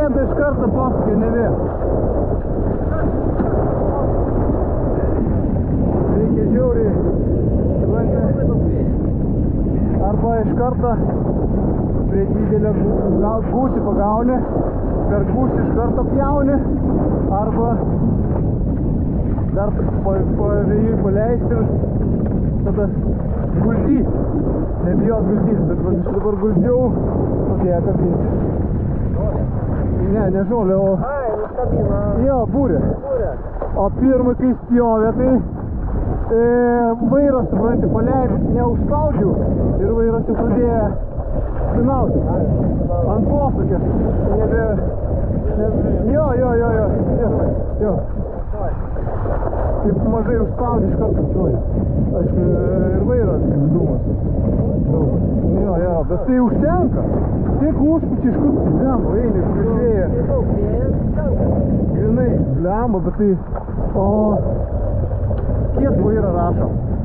supranta iš karto posūkį, ne vėl. Reikia žiauriai, arba iš karto prie didelio gūsį pagauni, per gūsį iš karto pjauni, arba dar po vėjui paleisti ir tada guldyt. Nebijot guldyt, bet aš dabar guldžiau tokie kabinti. Ne žolė, o... Ai, kabina. Jo, būrė. O pirmą, kai spjovė, tai vairas, supranti, paleidžiu, neužspaudžiu ir vairas jau pradėjo spinauti. Ant posūkės. Jo. Taip mažai užspaudžiu iš karto čiuoju. Aišku, ir vairas kaip dūmas. Jo, bet tai užtenka. Tik užpučia iš kur blemba, eini iš vėją. Grinai, blemba, bet tai... O... Kiek vairą rašo?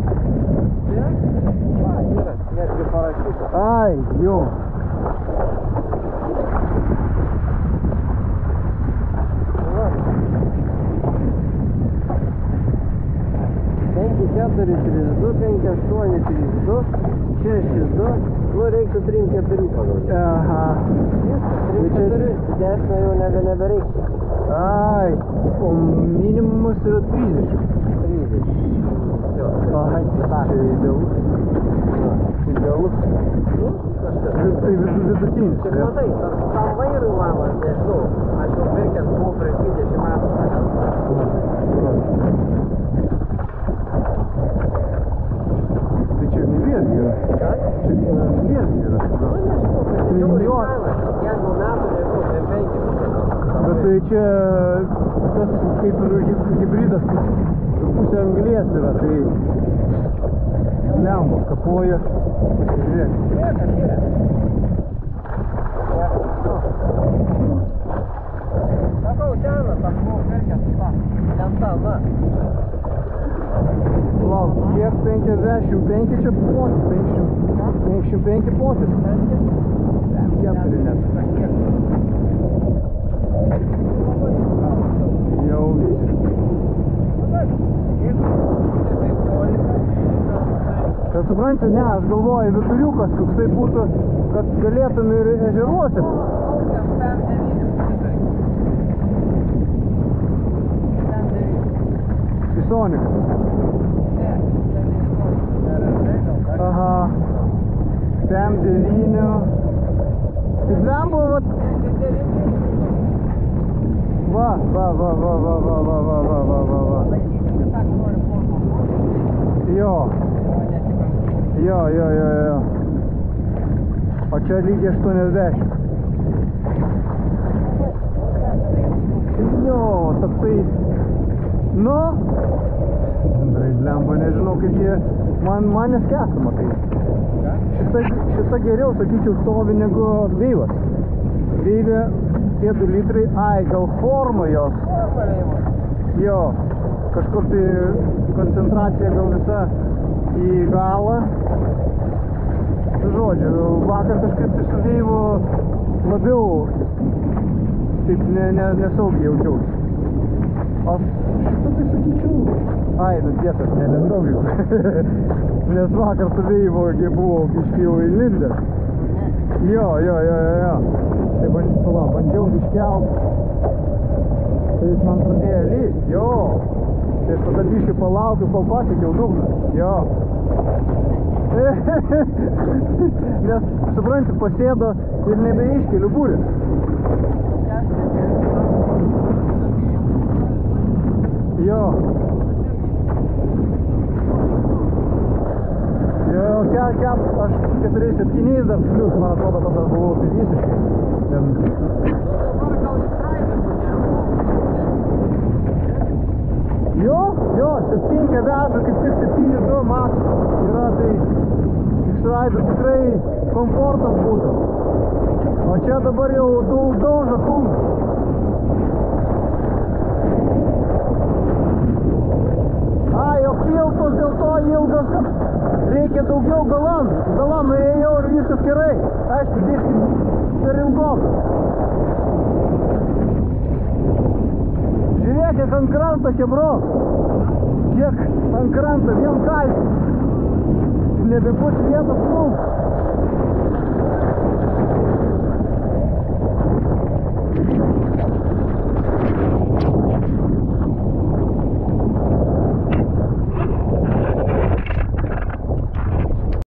Netgi parašyta. Ai, jo. Penki 4 32, 5 8 32, 6 2, nu reiktų 3 4 pagalvoti. Aha. 3 4 didesnio jau nebereiktų. Ai, o minimumas yra 30. 30. Jo, Ai, tai idealus. Idealus. Tai vidutinis. Tik matai, tam vairui mano, nežinau, aš jau pirkęs buvau prieš 20 metų. Tai čia liesgi yra. Čia liesgi yra. Jau reikalas, kiek metų nežinau, tai 5. Bet tai čia tas kaip ir hibridas, pusė anglies yra, tai lemba, kapoja, pasižiūrėk. Sakau, senas, aš buvau pirkęs tą lentą, na. Lauk, kiek 55 čia potis, 55 potis. 4 net. Jau visiškai. Kad supranti, ne, aš galvoju, viduriukas, koks tai būtų, kad galėtum ir ežeruose. Pisonikas. Aha. Tem 9. Tai blembo, vat. Va. Jo. O čia lygiai 80. Jo, toksai... Nu, blemba, nežinau, kaip jie... Man neskęstama tai. Šita geriau, sakyčiau, stovi negu veivas. Veivė tie 2 litrai, ai, gal forma jos. Jo, kažkur tai koncentracija gal visa į galą. Žodžiu, vakar kažkaip tai su veivu labiau taip nesaugiai jaučiausi. Aš šitą tai sakyčiau... Ai, nu tiesas, nelendau jau. Nes vakar su veivu buvau biškai jau įlindęs. Jo. Tai bandžiau iškelt. Tai jis man pradėjo lyst, jo. Tai aš tada biškai palaukiu, kol pasiekiau dugną. Jo. Nes, supranti, pasėdo ir nebeiškeliu būrės. Jo. Aš 4-7 dar plius, man atrodo, tada buvau tai visiškai. Jo, 7 veža, kaip tik 7-2 max yra, tai išraido tikrai komfortas būtų. O čia dabar jau dauža kūną. Ai, o kiltos dėl to ilgas, kad reikia daugiau galan. Galan nuėjau ir viskas gerai. Aišku, biškai per ilgokas. Žiūrėk, kiek ant kranto, chebro. Kiek ant kranto, vien kaltis. Nebebus vietos plaukt.